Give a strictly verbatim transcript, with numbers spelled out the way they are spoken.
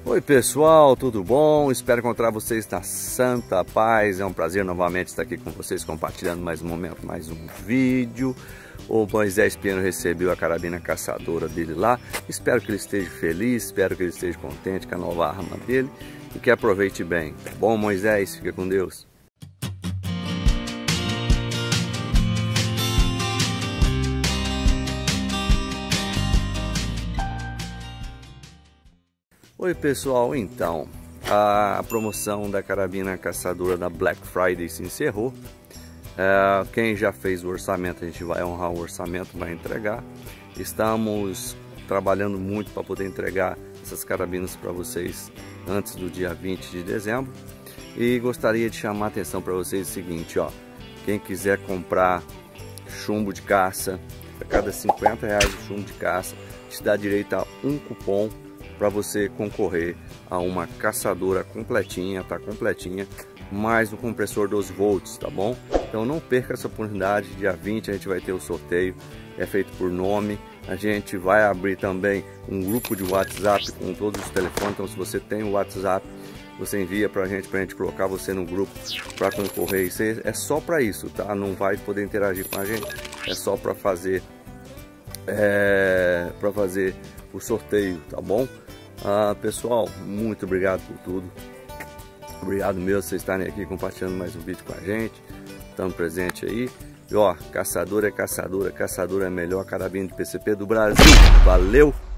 Oi pessoal, tudo bom? Espero encontrar vocês na santa paz. É um prazer novamente estar aqui com vocês, compartilhando mais um momento, mais um vídeo. O Moisés Piano recebeu a carabina caçadora dele lá. Espero que ele esteja feliz, espero que ele esteja contente com a nova arma dele e que aproveite bem. Tá bom, Moisés? Fica com Deus. Oi pessoal, então a promoção da carabina caçadora da Black Friday se encerrou. É, quem já fez o orçamento, a gente vai honrar o orçamento, vai entregar. Estamos trabalhando muito para poder entregar essas carabinas para vocês antes do dia vinte de dezembro. E gostaria de chamar a atenção para vocês o seguinte, ó, quem quiser comprar chumbo de caça, a cada cinquenta reais de chumbo de caça, te dá direito a um cupom para você concorrer a uma caçadora completinha, tá completinha, mais um compressor doze volts, tá bom? Então não perca essa oportunidade. Dia vinte a gente vai ter o sorteio, é feito por nome. A gente vai abrir também um grupo de WhatsApp com todos os telefones, então se você tem o WhatsApp, você envia pra gente, pra gente colocar você no grupo para concorrer. Isso é só para isso, tá? Não vai poder interagir com a gente, é só para fazer é, para fazer o sorteio, tá bom? Ah, pessoal, muito obrigado por tudo. Obrigado mesmo por vocês estarem aqui compartilhando mais um vídeo com a gente, estando presente aí. E ó, caçador é caçadora, caçador é a melhor carabina de P C P do Brasil. Valeu!